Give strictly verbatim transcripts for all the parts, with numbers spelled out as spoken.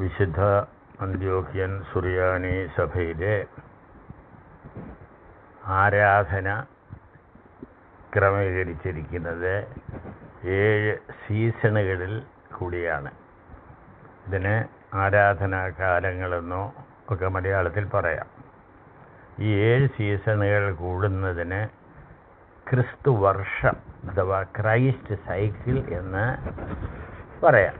വിശുദ്ധ അന്ത്യോക്യൻ സുറിയാനി സഭയിലെ ആരാധന ക്രമീകരിച്ചിരിക്കുന്നത് ഏഴ് സീസണുകളിൽ കൂടിയാണ്. ഇതിന് ആരാധനാകാലങ്ങളെന്നോ ഒക്കെ മലയാളത്തിൽ പറയാം. ഈ ഏഴ് സീസണുകൾ കൂടുന്നതിന് ക്രിസ്തു വർഷം അഥവാ ക്രൈസ്റ്റ് സൈക്കിൾ എന്ന് പറയാം.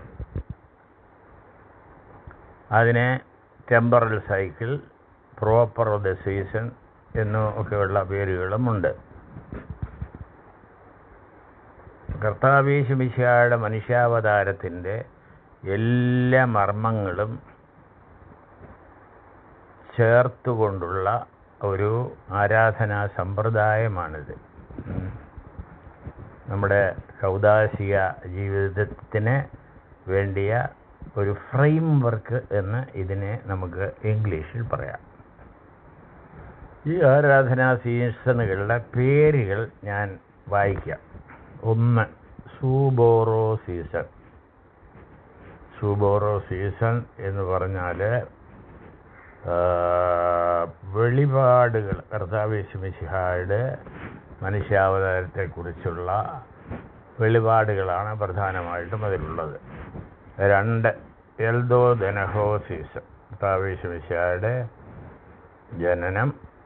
അതിന് temporal cycle, proper of the season എന്നൊക്കെയുള്ള പേരുകളുമുണ്ട്. കർത്താവ് മിശിഹായുടെ മനുഷ്യാവതാരത്തിൻ്റെ എല്ലാ മർമ്മങ്ങളും ചേർത്തുകൊണ്ടുള്ള ഒരു ആരാധനാ സമ്പ്രദായമാണിത്. നമ്മുടെ കൗദാശിക ജീവിതത്തിന് വേണ്ടിയ ഒരു ഫ്രെയിം വർക്ക് എന്ന് ഇതിനെ നമുക്ക് ഇംഗ്ലീഷിൽ പറയാം. ഈ ആരാധനാ സീസണുകളുടെ പേരുകൾ ഞാൻ വായിക്കാം. ഒന്ന്, സൂബോറോ സീസൺ. സൂബോറോ സീസൺ എന്ന് പറഞ്ഞാൽ വെളിപാടുകൾ, കർത്താവ് മിശിഹായുടെ മനുഷ്യാവതാരത്തെക്കുറിച്ചുള്ള വെളിപാടുകളാണ് പ്രധാനമായിട്ടും അതിലുള്ളത്. രണ്ട്, എൽദോ ദനഹോ സീസൺ, കർത്താവ് മിശിഹായുടെ ജനനം,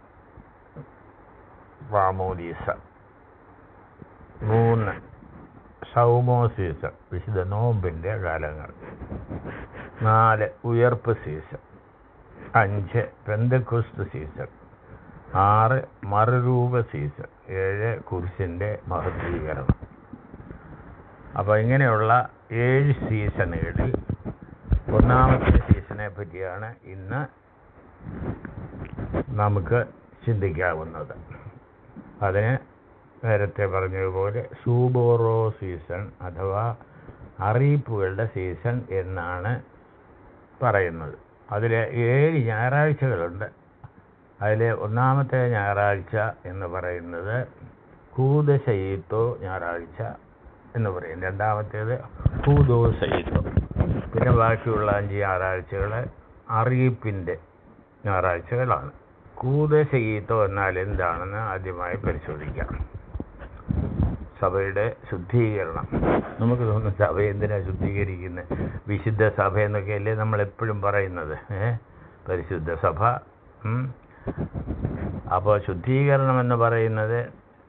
മാമോദീസ. മൂന്ന്, സൗമോ സീസൺ, വിശുദ്ധ നോമ്പിൻ്റെ കാലങ്ങൾ. നാല്, ഉയർപ്പ് സീസൺ. അഞ്ച്, പെന്തക്കോസ്ത് സീസൺ. ആറ്, മറുരൂപ സീസൺ. ഏഴ്, കുരിശിൻ്റെ മഹത്വീകരണം. അപ്പോൾ ഇങ്ങനെയുള്ള ഏഴ് സീസണുകളിൽ ഒന്നാമത്തെ സീസണെ പറ്റിയാണ് ഇന്ന് നമുക്ക് ചിന്തിക്കാവുന്നത്. അതിന് നേരത്തെ പറഞ്ഞതുപോലെ സൂബോറോ സീസൺ അഥവാ അറിയിപ്പുകളുടെ സീസൺ എന്നാണ് പറയുന്നത്. അതിൽ ഏഴ് ഞായറാഴ്ചകളുണ്ട്. അതിൽ ഒന്നാമത്തെ ഞായറാഴ്ച എന്ന് പറയുന്നത് കൂദശയീത്തോ ഞായറാഴ്ച എന്ന് പറയും. രണ്ടാമത്തേത് കൂദോ ശയീത്തോ. പിന്നെ ബാക്കിയുള്ള അഞ്ച് ഞായറാഴ്ചകൾ അറിയിപ്പിൻ്റെ ഞായറാഴ്ചകളാണ്. കൂദശയീത്തോ എന്നാൽ എന്താണെന്ന് ആദ്യമായി പരിശോധിക്കാം. സഭയുടെ ശുദ്ധീകരണം. നമുക്ക് തോന്നുന്നു സഭ എന്തിനാണ് ശുദ്ധീകരിക്കുന്നത്? വിശുദ്ധ സഭ എന്നൊക്കെയല്ലേ നമ്മളെപ്പോഴും പറയുന്നത്. ഏ പരിശുദ്ധ സഭ. അപ്പോൾ ശുദ്ധീകരണം എന്ന് പറയുന്നത്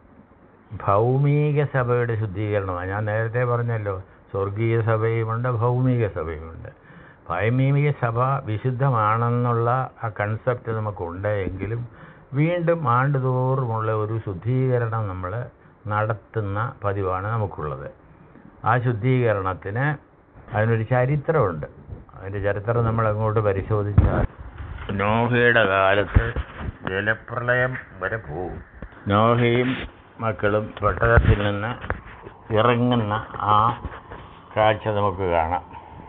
ഭൗമിക സഭയുടെ ശുദ്ധീകരണമാണ്. ഞാൻ നേരത്തെ പറഞ്ഞല്ലോ, സ്വർഗീയ സഭയുമുണ്ട്, ഭൗമിക സഭയുമുണ്ട്. ഭൗമിക സഭ വിശുദ്ധമാണെന്നുള്ള ആ കൺസെപ്റ്റ് നമുക്കുണ്ട്. എങ്കിലും വീണ്ടും ആണ്ടുതോറുമുള്ള ഒരു ശുദ്ധീകരണം നമ്മൾ നടത്തുന്ന പതിവാണ് നമുക്കുള്ളത്. ആ ശുദ്ധീകരണത്തിന് അതിനൊരു ചരിത്രമുണ്ട്. അതിൻ്റെ ചരിത്രം നമ്മൾ അങ്ങോട്ട് പരിശോധിച്ചാൽ നോഹയുടെ കാലത്ത് ജലപ്രളയം വരെ പോകും. നോഹയും മക്കളും പെട്ടകത്തിൽ നിന്ന് ഇറങ്ങുന്ന ആ കാഴ്ച നമുക്ക് കാണാം.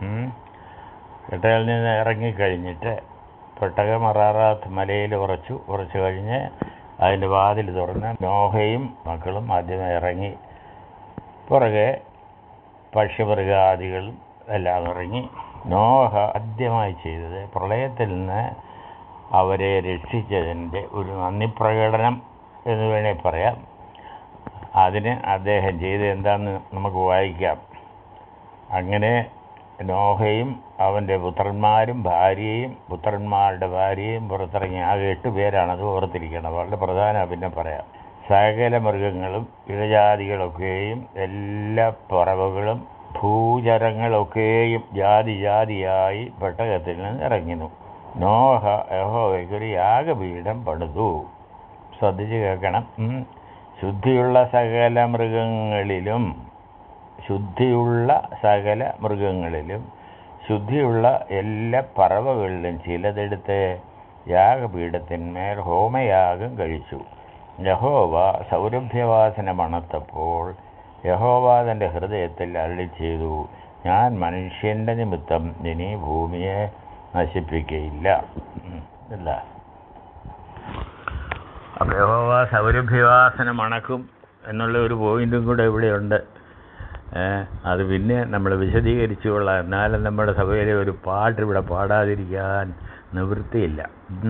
പെട്ടകത്തിൽ നിന്ന് ഇറങ്ങിക്കഴിഞ്ഞിട്ട് പെട്ടകം അറാറാത്ത് മലയിൽ ഉറച്ചു. ഉറച്ചു കഴിഞ്ഞ് അതിൻ്റെ വാതിൽ തുറന്ന് നോഹയും മക്കളും ആദ്യമേ ഇറങ്ങി. പുറകെ പക്ഷിമൃഗാദികളും എല്ലാം ഇറങ്ങി. നോഹ ആദ്യമായി ചെയ്തത് പ്രളയത്തിൽ നിന്ന് അവരെ രക്ഷിച്ചതിൻ്റെ ഒരു നന്ദി പ്രകടനം എന്ന് വേണേൽ പറയാം. അതിന് അദ്ദേഹം ചെയ്ത് എന്താണെന്ന് നമുക്ക് വായിക്കാം. അങ്ങനെ നോഹയും അവൻ്റെ പുത്രന്മാരും ഭാര്യയും പുത്രന്മാരുടെ ഭാര്യയും പുറത്തിറങ്ങി. ആകെ എട്ട് പേരാണത് ഓർത്തിരിക്കണം. വളരെ പ്രധാന. പിന്നെ പറയാം. സകല മൃഗങ്ങളും ഇഴജാതികളൊക്കെയും എല്ലാ പറവകളും ഭൂചരങ്ങളൊക്കെയും ജാതി ജാതിയായി പെട്ടകത്തിൽ നിന്ന് ഇറങ്ങുന്നു. നോഹ യഹോവയ്ക്കൊരു യാഗപീഠം പണിതു. ശ്രദ്ധിച്ച് കേൾക്കണം. ശുദ്ധിയുള്ള സകല മൃഗങ്ങളിലും ശുദ്ധിയുള്ള സകല മൃഗങ്ങളിലും ശുദ്ധിയുള്ള എല്ലാ പറവകളിലും ചിലതെടുത്ത് യാഗപീഠത്തിന്മേൽ ഹോമയാഗം കഴിച്ചു. യഹോവ സൗരഭ്യവാസന മണത്തപ്പോൾ യഹോവ തൻ്റെ ഹൃദയത്തിൽ അരുളി ചെയ്തു, ഞാൻ മനുഷ്യൻ്റെ നിമിത്തം ഇനി ഭൂമിയെ നശിപ്പിക്കുകയില്ല. ഇല്ല. അപ്പോൾ യഹോവ സൗരഭ്യവാസന മണക്കും എന്നുള്ള ഒരു പോയിന്റും കൂടെ ഇവിടെയുണ്ട്. അത് പിന്നെ നമ്മൾ വിശദീകരിച്ചു കൊള്ളാം. എന്നാലും നമ്മുടെ സഭയിലെ ഒരു പാട്ട് ഇവിടെ പാടാതിരിക്കാൻ നിവൃത്തിയില്ല.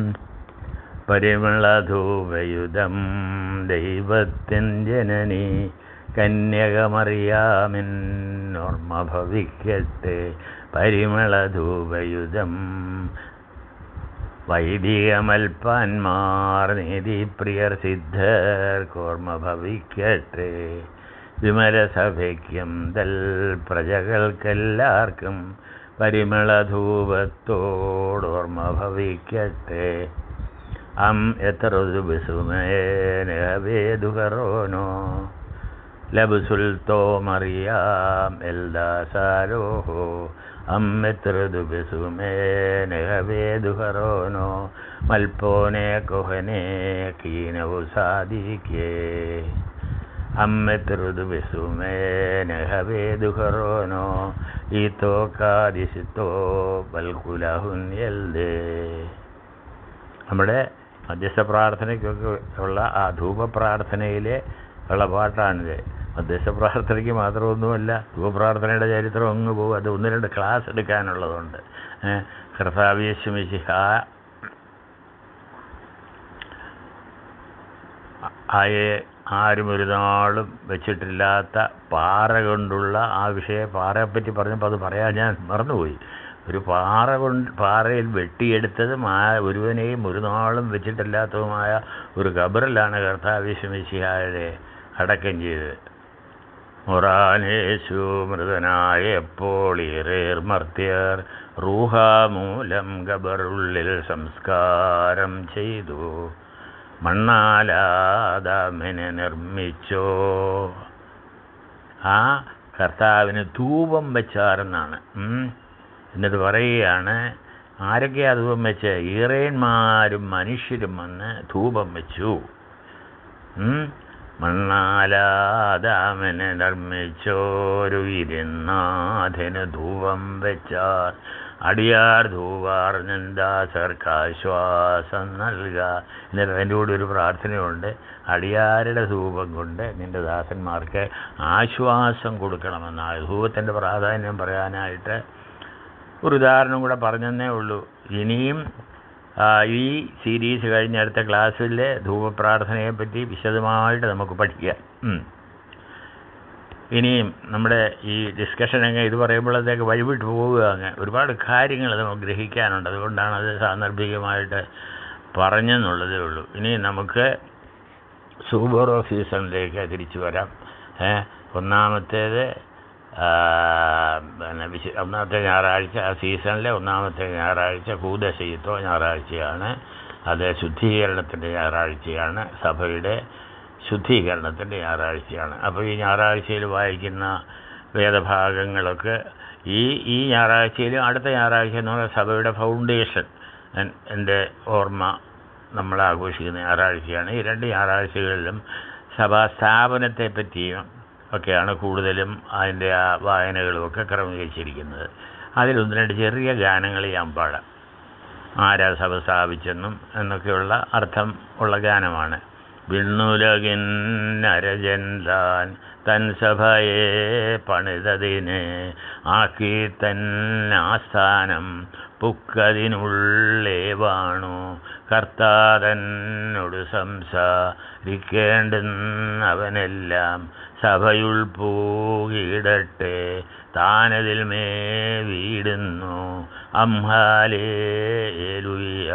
പരിമളധൂപയുധം ദൈവത്തിൻ ജനനി കന്യകമറിയാമിൻ ഓർമ്മ ഭവിക്കട്ടെ. പരിമളധൂപയുധം വൈദികമൽപ്പാന്മാർ നീതിപ്രിയർ സിദ്ധർക്കോർമ്മ ഭവിക്കട്ടെ. വിമലസഭയ്ക്കും തൽ പ്രജകൾക്കെല്ലാവർക്കും പരിമളധൂപത്തോടോർമ്മ ഭവിക്കട്ടെ. അം എത്ര ബിസുമേനവേദുകറോനോ ലബുസുൽത്തോ മറിയാം എൽദാസാരോഹോ. അം എത്ര ബിസുമേനവേദുകറോനോ മൽപ്പോനെ കൊഹനെ കീനവു സാധിക്കേ. അമ്മെത്രുതു ബിസുമേനഹവേദുഹറോനോ ഈത്തോ കാദിസിത്തോ ബൽകുലഹുൻ എൽദേ. നമ്മുടെ മധ്യസ്ഥ പ്രാർത്ഥനയ്ക്കൊക്കെ ഉള്ള ആ ധൂപപ്രാർത്ഥനയിലെ ഉള്ള പാട്ടാണിത്. മധ്യസ്ഥ പ്രാർത്ഥനയ്ക്ക് മാത്രമൊന്നുമല്ല, ധൂപപ്രാർത്ഥനയുടെ ചരിത്രം അങ്ങ് പോകും. അത് ഒന്ന് രണ്ട് ക്ലാസ് എടുക്കാനുള്ളതുണ്ട്. കർത്താവ് യേശു മിശിഹാ ആയെ ആരും ഒരു നാളും വെച്ചിട്ടില്ലാത്ത പാറ കൊണ്ടുള്ള ആ വിഷയ പാറയെപ്പറ്റി പറഞ്ഞപ്പോൾ അത് പറയാൻ ഞാൻ മറന്നുപോയി. ഒരു പാറ കൊണ്ട് പാറയിൽ വെട്ടിയെടുത്തതും ആ ഒരുവനെയും ഒരു നാളും വെച്ചിട്ടില്ലാത്തതുമായ ഒരു ഖബറിലാണ് കർത്താവ് യേശു മിശിഹായെ അടക്കം ചെയ്തത്. മൊറാനേശു മൃതനായപ്പോൾ ഇറേർ മർത്യർ റൂഹാമൂലം ഖബറുള്ളിൽ സംസ്കാരം ചെയ്തു. മണ്ണാലാദാമിനെ നിർമ്മിച്ചോ. ആ കർത്താവിന് ധൂപം വെച്ചാരെന്നാണ്. എന്നിട്ട് പറയുകയാണ്, ആരൊക്കെയാ ധൂപം വെച്ച്? ഈറേന്മാരും മനുഷ്യരും വന്ന് ധൂപം വെച്ചു. മണ്ണാലാദാമിനെ നിർമ്മിച്ചോരു ഇരുന്നാഥന് ധൂപം വെച്ചാർ. അടിയാർ ധൂവാർ നിന്ദാസർക്ക് ആശ്വാസം നൽകുക. എന്നിട്ട് അതിൻ്റെ കൂടെ ഒരു പ്രാർത്ഥനയുണ്ട്, അടിയാരുടെ ധൂപം കൊണ്ട് നിൻ്റെ ദാസന്മാർക്ക് ആശ്വാസം കൊടുക്കണമെന്നാണ്. ധൂപത്തിൻ്റെ പ്രാധാന്യം പറയാനായിട്ട് ഒരു ഉദാഹരണം കൂടെ പറഞ്ഞെന്നേ ഉള്ളൂ. ഇനിയും ഈ സീരീസ് കഴിഞ്ഞ അടുത്ത ക്ലാസ്സിലെ ധൂപപ്രാർത്ഥനയെപ്പറ്റി വിശദമായിട്ട് നമുക്ക് പഠിക്കാം. ഇനിയും നമ്മുടെ ഈ ഡിസ്കഷൻ അങ്ങ് ഇത് പറയുമ്പോഴത്തേക്ക് വഴിവിട്ട് പോവുക. അങ്ങ് ഒരുപാട് കാര്യങ്ങൾ നമുക്ക് ഗ്രഹിക്കാനുണ്ട്. അതുകൊണ്ടാണ് അത് സാന്ദർഭികമായിട്ട് പറഞ്ഞെന്നുള്ളതേ ഉള്ളൂ. ഇനി നമുക്ക് സൂബോറോ സീസണിലേക്ക് തിരിച്ചു വരാം. ഒന്നാമത്തേത് പിന്നെ വിശ ഒന്നാമത്തെ ഞായറാഴ്ച, ആ സീസണിലെ ഒന്നാമത്തെ ഞായറാഴ്ച കൂദശയിത്തോ ഞായറാഴ്ചയാണ്. അത് ശുദ്ധീകരണത്തിൻ്റെ ഞായറാഴ്ചയാണ്, സഭയുടെ ശുദ്ധീകരണത്തിൻ്റെ ഞായറാഴ്ചയാണ്. അപ്പോൾ ഈ ഞായറാഴ്ചയിൽ വായിക്കുന്ന വേദഭാഗങ്ങളൊക്കെ ഈ ഈ ഞായറാഴ്ചയിലും അടുത്ത ഞായറാഴ്ച എന്ന് പറഞ്ഞാൽ സഭയുടെ ഫൗണ്ടേഷൻ എൻ്റെ ഓർമ്മ നമ്മൾ ആഘോഷിക്കുന്ന ഞായറാഴ്ചയാണ്. ഈ രണ്ട് ഞായറാഴ്ചകളിലും സഭാ സ്ഥാപനത്തെ പറ്റിയും ഒക്കെയാണ് കൂടുതലും അതിൻ്റെ ആ വായനകളുമൊക്കെ ക്രമീകരിച്ചിരിക്കുന്നത്. അതിലൊന്ന് രണ്ട് ചെറിയ ഗാനങ്ങൾ ഞാൻ പാടാം. ആരാ സഭ സ്ഥാപിച്ചെന്നും എന്നൊക്കെയുള്ള അർത്ഥം ഉള്ള ഗാനമാണ്. വിണ്ണുലകിൻ നരജൻ താൻ തൻ സഭയെ പണിതതിനെ ആക്കി തൻ ആസ്ഥാനം പുക്കതിനുള്ളേ വാണു. കർത്താതന്നോട് സംസാരിക്കേണ്ടുന്നവനെല്ലാം സഭയുൾ പൂകിടട്ടെ. താനതിൽ മേ വീടുന്നു അംഹാലേലുയ്യ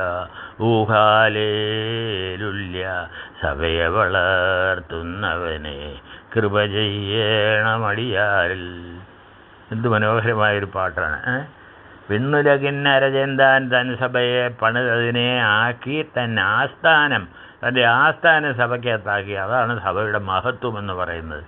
ഊഹാലേലുല്യ. സഭയെ വളർത്തുന്നവനെ കൃപ ചെയ്യണമടിയാരിൽ. എന്ത് മനോഹരമായൊരു പാട്ടാണ്. വിണ്ണുലകിൻ അരചന്താൻ തൻ സഭയെ പണിതതിനെ ആക്കി തൻ ആസ്ഥാനം, തൻ്റെ ആസ്ഥാനം സഭയ്ക്കകത്താക്കി. അതാണ് സഭയുടെ മഹത്വം എന്ന് പറയുന്നത്.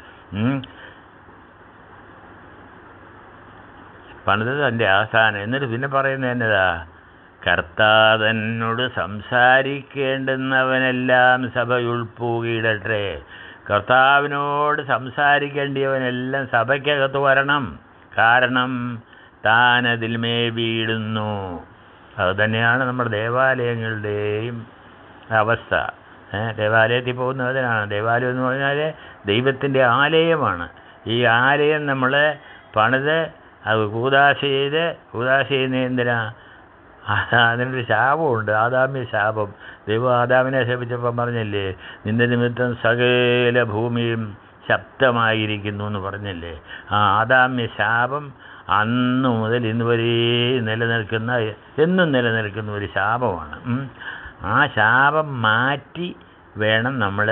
പണിത് തൻ്റെ ആസ്ഥാനം. എന്നിട്ട് പിന്നെ പറയുന്നത് എന്നതാ? കർത്താതന്നോട് സംസാരിക്കേണ്ടുന്നവനെല്ലാം സഭയുൾ പൂകിയിടട്ടെ. കർത്താവിനോട് സംസാരിക്കേണ്ടിയവനെല്ലാം സഭയ്ക്കകത്ത് വരണം. കാരണം താനതിൽ മേ വീടുന്നു. അതുതന്നെയാണ് നമ്മുടെ ദേവാലയങ്ങളുടെയും അവസ്ഥ. ദേവാലയത്തിൽ പോകുന്നതിനാണ്. ദേവാലയം എന്ന് പറഞ്ഞാൽ ദൈവത്തിൻ്റെ ആലയമാണ്. ഈ ആലയം നമ്മൾ പണിത് അത് കൂദാശ ചെയ്ത് കൂദാശ ചെയ്യുന്ന എന്തിനാ? അതിനൊരു ശാപമുണ്ട്, ആദാമ്യ ശാപം. ദൈവം ആദാമിനെ ശപിച്ചപ്പം പറഞ്ഞില്ലേ, നിന്റെ നിമിത്തം സകല ഭൂമിയും ശബ്ദമായിരിക്കുന്നു എന്ന് പറഞ്ഞില്ലേ? ആ ആദാമ്യ ശാപം അന്ന് മുതൽ ഇന്ന് വരെ നിലനിൽക്കുന്ന, എന്നും നിലനിൽക്കുന്ന ഒരു ശാപമാണ്. ആ ശാപം മാറ്റി വേണം നമ്മൾ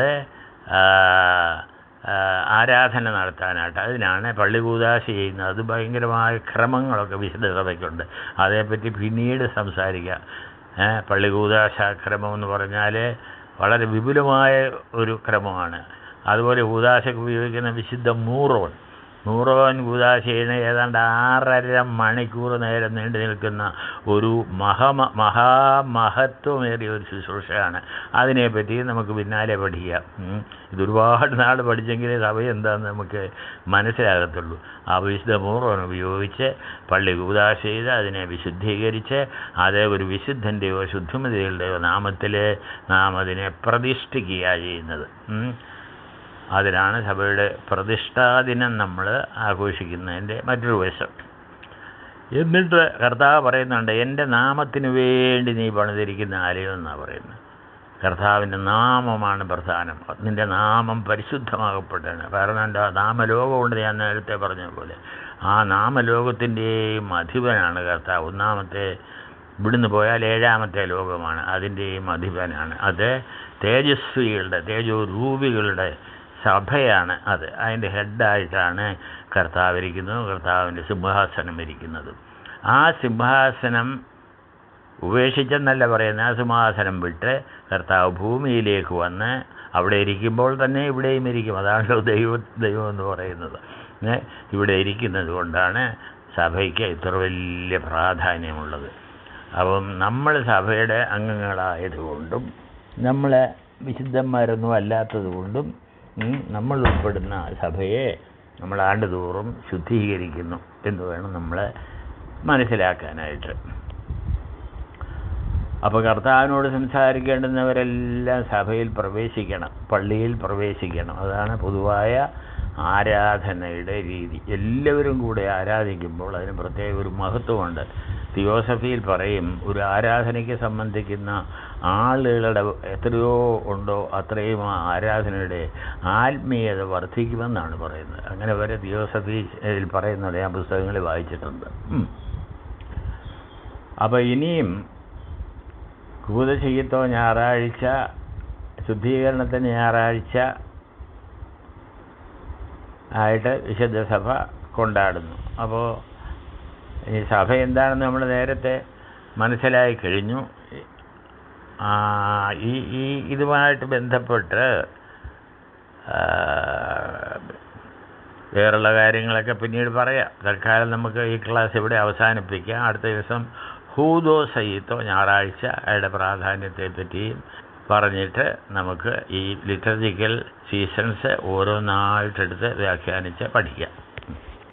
ആരാധന നടത്താനായിട്ട്. അതിനാണ് പള്ളി കൂദാശ ചെയ്യുന്നത്. അത് ഭയങ്കരമായ ക്രമങ്ങളൊക്കെ വിശുദ്ധ സഭയ്ക്കുണ്ട്. അതേപ്പറ്റി പിന്നീട് സംസാരിക്കാം. പള്ളി കൂദാശ ക്രമം എന്ന് പറഞ്ഞാൽ വളരെ വിപുലമായ ഒരു ക്രമമാണ്. അതുപോലെ കൂദാശയ്ക്ക് ഉപയോഗിക്കുന്ന വിശുദ്ധ മൂറോൻ നൂറോൻ കൂദാശ ചെയ്യുന്ന ഏതാണ്ട് ആറര മണിക്കൂർ നേരം നീണ്ടു നിൽക്കുന്ന ഒരു മഹമ മഹാമഹത്വമേറിയ ഒരു ശുശ്രൂഷയാണ്. അതിനെപ്പറ്റി നമുക്ക് പിന്നാലെ പഠിക്കാം. ഇതൊരുപാട് നാൾ പഠിച്ചെങ്കിലേ സഭ എന്താണെന്ന് നമുക്ക് മനസ്സിലാകത്തുള്ളൂ. ആ വിശുദ്ധ മൂറോൻ ഉപയോഗിച്ച് പള്ളി കൂദാശ ചെയ്ത് അതിനെ വിശുദ്ധീകരിച്ച് അത് ഒരു വിശുദ്ധൻ്റെയോ ശുദ്ധിമതികളുടെയോ നാമത്തിൽ നാം അതിനെ പ്രതിഷ്ഠിക്കുക ചെയ്യുന്നത്. അതിനാണ് സഭയുടെ പ്രതിഷ്ഠാദിനം നമ്മൾ ആഘോഷിക്കുന്നതിൻ്റെ മറ്റൊരു വശം. എന്നിട്ട് കർത്താവ് പറയുന്നുണ്ട്, എൻ്റെ നാമത്തിന് വേണ്ടി നീ പണിതിരിക്കുന്ന ആലയം എന്നാണ് പറയുന്നത്. കർത്താവിൻ്റെ നാമമാണ് പ്രധാനം. നിൻ്റെ നാമം പരിശുദ്ധമാകപ്പെട്ടാണ്. കാരണം എന്താ? നാമലോകമുണ്ട്. ഞാൻ നേരത്തെ പറഞ്ഞ പോലെ ആ നാമലോകത്തിൻ്റെയും അധിപനാണ് കർത്താവ്. ഒന്നാമത്തെ ഇവിടുന്ന് പോയാൽ ഏഴാമത്തെ ലോകമാണ്, അതിൻ്റെയും അധിപനാണ്. അത് തേജസ്വികളുടെ തേജോരൂപികളുടെ സഭയാണ്. അത് അതിൻ്റെ ഹെഡായിട്ടാണ് കർത്താവ് ഇരിക്കുന്നത്, കർത്താവിൻ്റെ സിംഹാസനം ഇരിക്കുന്നത്. ആ സിംഹാസനം ഉപേക്ഷിച്ചെന്നല്ല പറയുന്നത്, ആ സിംഹാസനം വിട്ട് കർത്താവ് ഭൂമിയിലേക്ക് വന്ന് അവിടെ ഇരിക്കുമ്പോൾ തന്നെ ഇവിടെയും ഇരിക്കും. അതാണല്ലോ ദൈവ ദൈവം എന്ന് പറയുന്നത്. ഇവിടെ ഇരിക്കുന്നത് കൊണ്ടാണ് സഭയ്ക്ക് ഇത്ര വലിയ പ്രാധാന്യമുള്ളത്. അപ്പം നമ്മൾ സഭയുടെ അംഗങ്ങളായതുകൊണ്ടും നമ്മൾ വിശുദ്ധന്മാരൊന്നും അല്ലാത്തത് കൊണ്ടും നമ്മൾ ഉൾപ്പെടുന്ന സഭയെ നമ്മൾ ആണ്ടുതോറും ശുദ്ധീകരിക്കുന്നു എന്ന് വേണം നമ്മൾ മനസ്സിലാക്കാനായിട്ട്. അപ്പോൾ കർത്താവിനോട് സംസാരിക്കേണ്ടുന്നവരെല്ലാം സഭയിൽ പ്രവേശിക്കണം, പള്ളിയിൽ പ്രവേശിക്കണം. അതാണ് പൊതുവായ ആരാധനയുടെ രീതി. എല്ലാവരും കൂടെ ആരാധിക്കുമ്പോൾ അതിന് പ്രത്യേക ഒരു മഹത്വമുണ്ട്. തിയോസഫിയിൽ പറയും, ഒരു ആരാധനയ്ക്ക് സംബന്ധിക്കുന്ന ആളുകളുടെ എത്രയോ ഉണ്ടോ അത്രയും ആ ആരാധനയുടെ ആത്മീയത വർദ്ധിക്കുമെന്നാണ് പറയുന്നത്. അങ്ങനെ വരെ തിയോസഫിയിൽ പറയുന്നത് ഞാൻ പുസ്തകങ്ങളിൽ വായിച്ചിട്ടുണ്ട്. അപ്പോൾ ഇനിയും കൂദശയ്യത്തോ ഞായറാഴ്ച, ശുദ്ധീകരണത്തിന് ഞായറാഴ്ച ആയിട്ട് വിശുദ്ധ സഭ കൊണ്ടാടുന്നു. അപ്പോൾ ഈ സഭ എന്താണെന്ന് നമ്മൾ നേരത്തെ മനസ്സിലായി കഴിഞ്ഞു. ഈ ഈ ഇതുമായിട്ട് ബന്ധപ്പെട്ട് വേറുള്ള കാര്യങ്ങളൊക്കെ പിന്നീട് പറയാം. തൽക്കാലം നമുക്ക് ഈ ക്ലാസ് ഇവിടെ അവസാനിപ്പിക്കാം. അടുത്ത ദിവസം ഹൂദോ സയ്യിത്തോ ഞായറാഴ്ചയുടെ പ്രാധാന്യത്തെ പറ്റിയും പറഞ്ഞിട്ട് നമുക്ക് ഈ ലിറ്റർജിക്കൽ സീസൺസ് ഓരോന്നായിട്ടെടുത്ത് വ്യാഖ്യാനിച്ച് പഠിക്കാം.